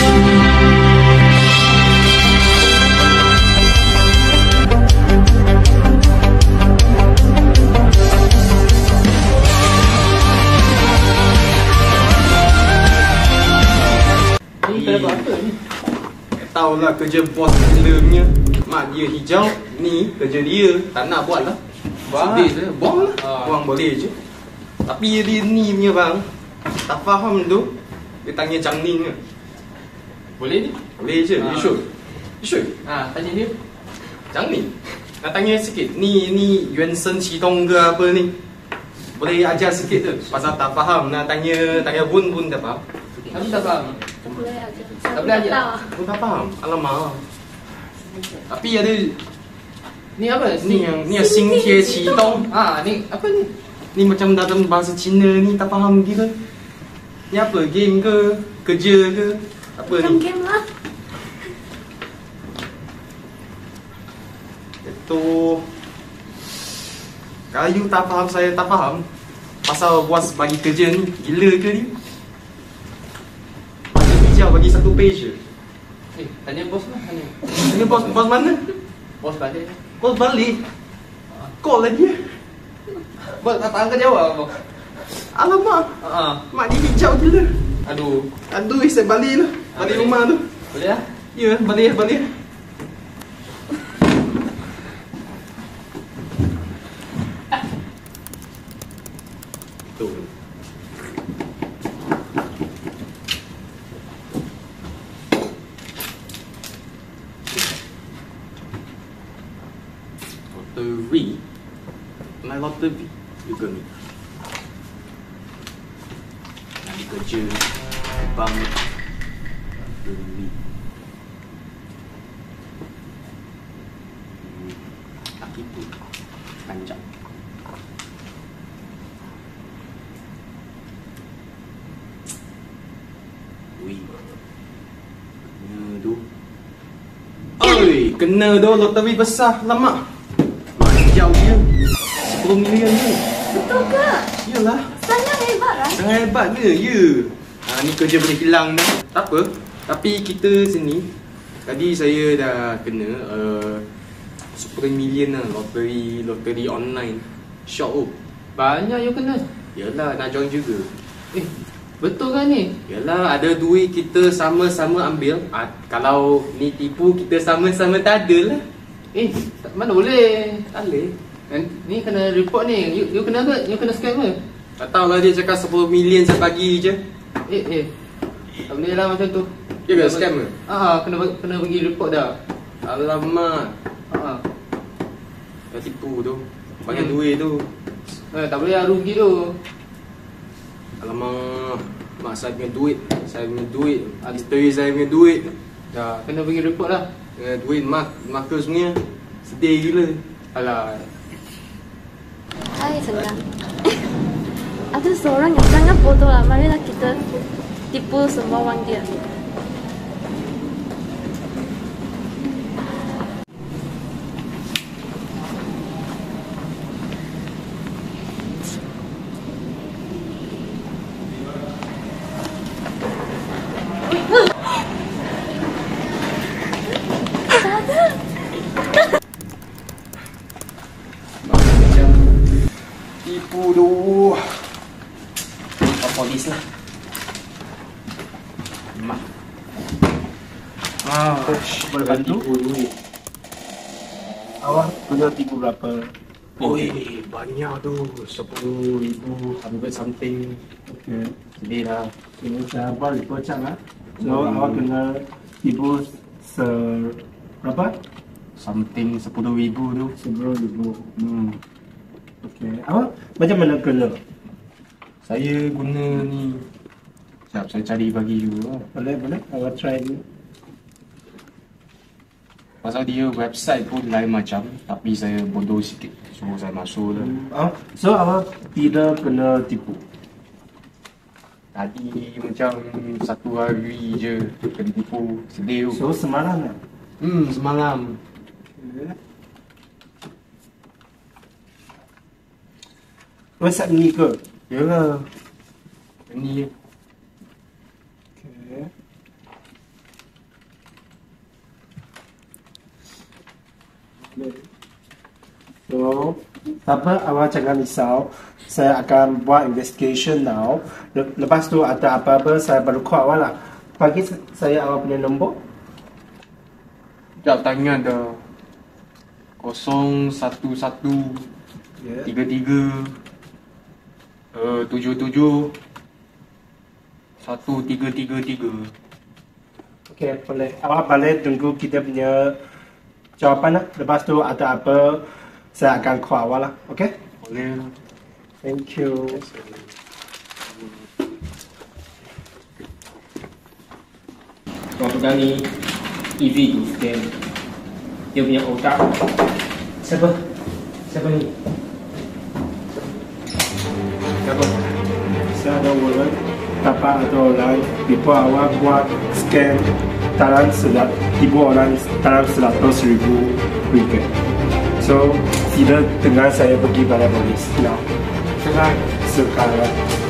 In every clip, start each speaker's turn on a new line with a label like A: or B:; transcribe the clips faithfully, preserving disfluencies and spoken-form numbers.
A: Tahu lah kerja bos gila punya. Mak dia hijau, ni kerja dia. Tak nak buat lah. Sedih je, buang lah. Ha. Buang boleh je. Tapi dia ni punya bang, tak faham tu. Dia tanya Chang Ning ke?
B: Boleh ni?
A: Boleh je, ha. You sure? You sure?
B: Ha, tanya dia.
A: Chang Ning? Nak tanya sikit, ni ni Yuan Shen Qidong ke apa ni? Boleh ajar sikit tu? Pasal tak faham, nak tanya tanya Bun pun tak faham.
B: Kamu tak faham?
C: Boleh aja.
B: Tak boleh aja?
A: Aku tak faham. Alamak. Tapi ada
B: ni apa?
A: Ni yang ni yang Xing Tie Qidong.
B: Ah, ni apa ni?
A: Ni macam dalam bahasa Cina ni tak faham gila. Ni apa? Game ke? Kerja ke? Apa
C: Macam
A: ni?
C: game lah.
A: Itu kalau you tak faham, saya tak faham. Pasal bos bagi kerja ni gila ke ni? Bagi hijau bagi satu page je.
B: Eh, tanya bos lah, tanya.
A: Tanya bos, bos mana?
B: Bos balik.
A: Bos balik? Call lah dia.
B: Bos tak angkat jawab bos.
A: Alamak.
B: Ha.
A: Mak dia hijau gila.
B: Aduh.
A: Aduh, saya balik lah. Balik
B: Ha,
A: rumah tu.
B: Boleh lah?
A: Ya, balik balik. Tu. Lottery. Main lottery juga ni. Nak kerja bank lottery. Hmm, tak itu panjang. Wih, kena tu. Oi, kena tu lottery besar lama. Mak hijau dia sepuluh million tu.
C: Betul ke?
A: Yalah.
C: Sangat hebat lah.
A: Sangat hebat ke? Ya. Ha, ni kerja boleh hilang dah. Tak apa. Tapi kita sini, tadi saya dah kena uh, sepuluh million lah. Lottery, lottery online. Syok oh.
B: Banyak you kena.
A: Yalah, nak join juga.
B: Eh, betul kan ni?
A: Yalah, ada duit kita sama-sama ambil. Ha, kalau ni tipu, kita sama-sama tak ada lah.
B: Eh, tak, mana boleh?
A: Tak boleh.
B: Ni kena report ni. You, you kena ke? You kena scam ke?
A: Tak tahulah, dia cakap sepuluh million saya bagi je.
B: Eh, eh. Tak boleh lah macam tu.
A: Dia kena scam ke?
B: Ah, kena kena bagi report dah.
A: Alamak.
B: Ha.
A: Dah tipu tu. Banyak
B: Hmm.
A: duit tu.
B: Eh, tak boleh lah rugi tu.
A: Alamak. Mak saya punya duit. Saya punya duit. History saya punya duit.
B: Dah, kena bagi report lah.
A: Dengan duit mak, Marcus punya. Sedih gila.
B: Alah.
C: Hai, senang. Ada seorang yang sangat bodoh lah. Marilah kita tipu semua wang dia.
A: Macam tipu tu. Oh, polis lah. Mak. Ah,
D: boleh bantu?
A: tipu duit.
D: Awak punya tipu berapa?
A: Oi, banyak tu. Sepuluh ribu, hundred something.
D: Okey.
A: Sedih lah.
D: Ini saya buat report cak lah. So awak kena tipu se berapa?
A: Something sepuluh ribu tu.
D: Sepuluh ribu.
A: Hmm.
D: Okey. Awak macam mana kena?
A: Saya guna ni. Sekejap, saya cari bagi you lah.
D: Boleh boleh. Awak try dulu.
A: Pasal dia website pun lain macam. Tapi saya bodoh sikit. So saya masuk lah.
D: Oh, so awak tidak kena tipu.
A: Tadi macam satu hari je kena tipu. Sedih tu.
D: So semalam lah.
A: Hmm, semalam.
D: Okay. Website ni ke?
A: Yalah. Ni.
D: Okay. Tak apa, awak jangan risau. Saya akan buat investigation now. Le- Lepas tu ada apa-apa saya baru call awak lah. Bagi saya awak punya nombor.
A: Sekejap tangan dah. Kosong satu satu
D: Ya.
A: tiga tiga uh, tujuh tujuh satu tiga tiga tiga.
D: Okey, boleh. Awak boleh tunggu kita punya jawapan lah. Lepas tu ada apa, saya akan call awak lah. Okey?
A: Boleh lah.
D: Thank you. Kau pegang ni E V scan. Dia punya otak. Siapa? Siapa ni? Siapa? Saya ada orang dapat ada orang tipu awak buat scan dalam selat tipu orang dalam seratus ribu ringgit. So, sila dengan saya pergi pada polis. Now, sekarang, sekarang.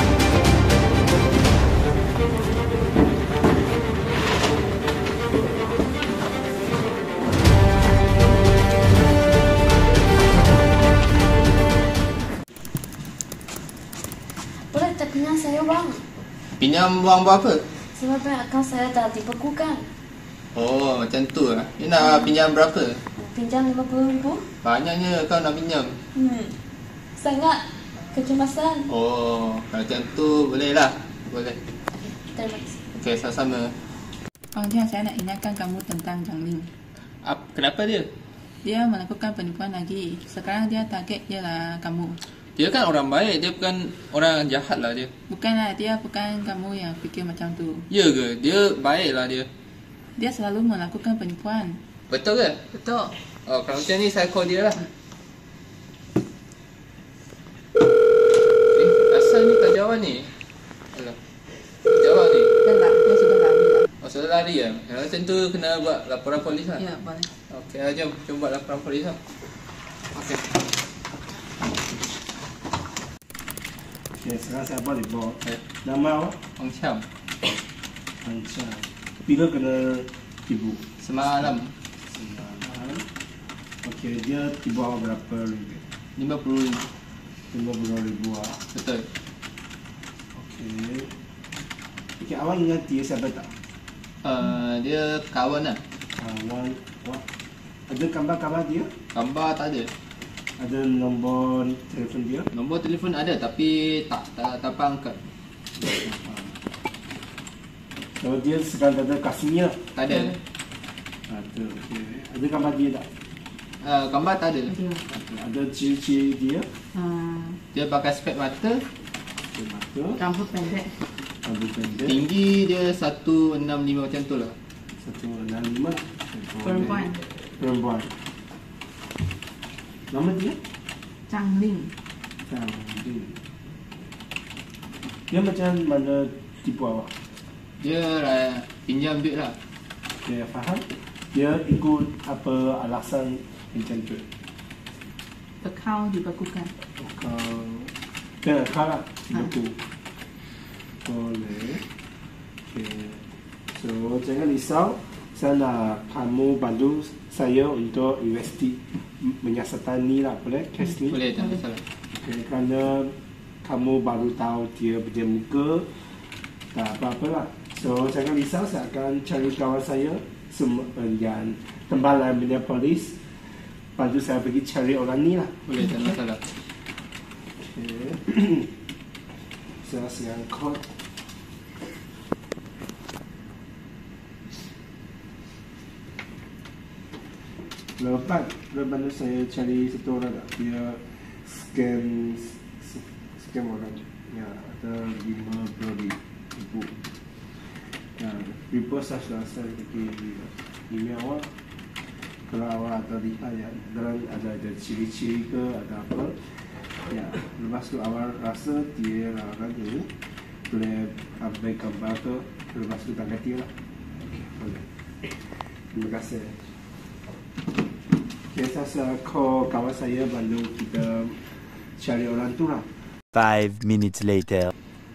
C: Boleh tak pinjam saya bang?
B: Pinjam wang berapa?
C: Sebab bank akaun saya dah dibekukan.
B: Oh, macam tu lah. Dia nak pinjam berapa?
C: Pinjam lima puluh ribu.
B: Banyaknya kau nak pinjam.
C: Hmm. Sangat kecemasan.
B: Oh, kalau macam tu boleh lah. Boleh.
C: Terima kasih.
B: Okey, sama-sama.
E: Oh, dia saya nak ingatkan kamu tentang Zhang Ling.
B: Ap, kenapa dia?
E: Dia melakukan penipuan lagi. Sekarang dia target ialah kamu.
B: Dia kan orang baik. Dia bukan orang jahat lah dia.
E: Bukanlah, dia bukan kamu yang fikir macam tu.
B: Ya ke? Dia baik lah dia.
E: Dia selalu melakukan penipuan.
B: Betul ke?
E: Betul.
B: Oh, kalau macam ni saya call dia lah. Eh, asal ni tak jawab ni? Alah. Jawab ni.
E: Dah tak, dia sudah lari lah.
B: Oh, sudah lari kan? Kalau macam tu kena buat laporan polis lah.
E: Ya, boleh.
B: Okey, jom. Jom buat laporan polis lah. Okey.
D: Okay, sekarang saya buat report.
B: Eh,
D: Nama awak?
B: Ong Chiam.
D: Anca. Bila kena tipu?
B: Semalam
D: Semalam. Okey, dia tipu awak berapa ringgit?
B: lima puluh ribu.
D: lima puluh ribu ah.
B: Betul.
D: Okey. Okey, awak ingat dia siapa tak?
B: Uh, dia kawan lah.
D: Kawan. Awak ada gambar-gambar dia?
B: Gambar tak ada.
D: Ada nombor telefon dia?
B: Nombor telefon ada tapi tak tak tak apa angkat.
D: So dia sekarang ada kat sini lah.
B: Tak ada.
D: Ada, okey. Ada gambar dia tak?
B: Uh, gambar tak ada.
E: Dia.
D: Ada, ada ciri-ciri dia?
E: Hmm,
B: Dia pakai spek mata.
D: Dia mata,
E: rambut pendek.
D: rambut pendek,
B: Tinggi dia seratus enam puluh lima macam tu lah.
D: satu enam lima.
E: Perempuan.
D: Perempuan. Nama dia?
E: Zhang Ling.
D: Zhang Ling. Dia macam mana tipu awak?
B: Dia uh, pinjam duit lah.
D: Dia faham? Dia ikut apa alasan pinjam duit?
E: Akaun dibekukan.
D: Kau dia akal lah, betul. Boleh. Okay. So jangan risau. Saya nak kamu bantu saya untuk investi menyiasatan ni lah, boleh? Kes ni.
B: Boleh, tak masalah.
D: Okay, kerana kamu baru tahu dia punya muka, tak apa-apa lah. So jangan risau, saya akan cari kawan saya sem- yang tembalan punya polis, bantu saya pergi cari orang ni lah.
B: Boleh, tak masalah.
D: Okay. Saya sedang call. Lepas, lepas tu saya cari satu orang tak? Dia scam, scam orang. Ya, ada lima puluh ribu. Ya, report saya sudah saya pergi email awak. Kalau awak ada lihat ya, dalam ada ada ciri-ciri ke, ada apa. Ya, lepas tu awak rasa dia orang tu boleh ambil gambar ke, lepas tu tangkap dia lah. Okey, boleh. Terima kasih. Okay, saya call kawan saya bantu kita cari orang tu lah.
F: Five minutes later.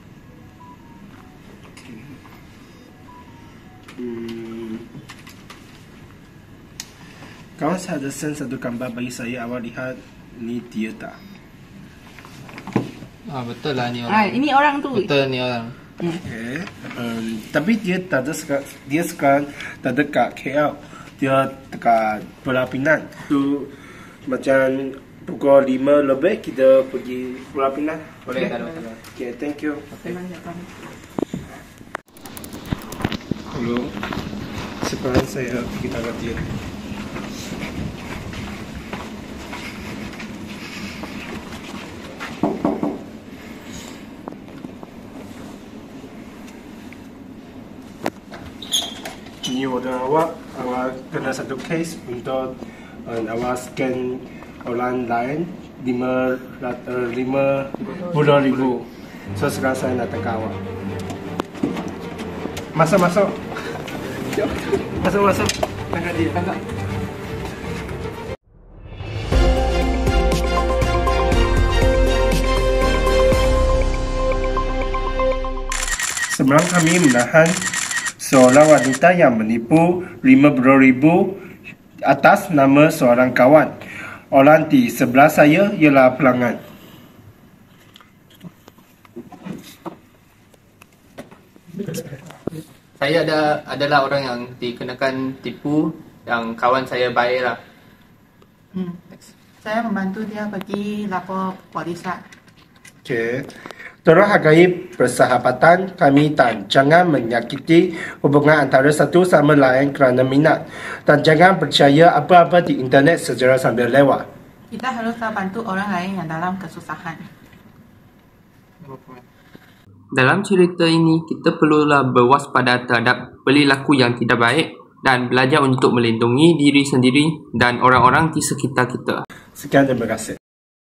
D: Hmm. Kawan saya ada send satu gambar bagi saya, awak lihat Ini dia tak.
B: Ah, betul lah ni
E: Ah,
B: orang.
E: ini orang tu.
B: Betul ni orang.
D: Okay. Um, tapi dia tak ada sekarang, dia sekarang tak dekat K L. Dia dekat Pulau Pinang. Tu macam pukul lima lebih kita pergi Pulau Pinang.
B: Boleh,
D: Okay?
B: tak ada masalah.
D: Okay, thank you.
E: Memang tak tahu.
D: Hello. Sekarang saya pergi tangkap dia. Ini order awak, awak kena satu case untuk uh, awak scan orang lain lima uh, lima puluh ribu. So sekarang saya nak tangkap awak. Masuk masuk. Masuk masuk. Tangkap dia, tangkap. Sebelum kami menahan seorang wanita yang menipu lima puluh ribu atas nama seorang kawan. Orang di sebelah saya ialah pelanggan.
B: Saya ada adalah orang yang dikenakan tipu, yang kawan saya baik lah.
E: Hmm. Saya membantu dia pergi lapor polis lah.
D: Okey. Tolong hargai persahabatan kami dan jangan menyakiti hubungan antara satu sama lain kerana minat. Dan jangan percaya apa-apa di internet secara sambil lewat.
E: Kita haruslah bantu orang lain yang dalam kesusahan.
B: Dalam cerita ini, kita perlulah berwaspada terhadap perilaku yang tidak baik dan belajar untuk melindungi diri sendiri dan orang-orang di sekitar kita.
D: Sekian, terima kasih.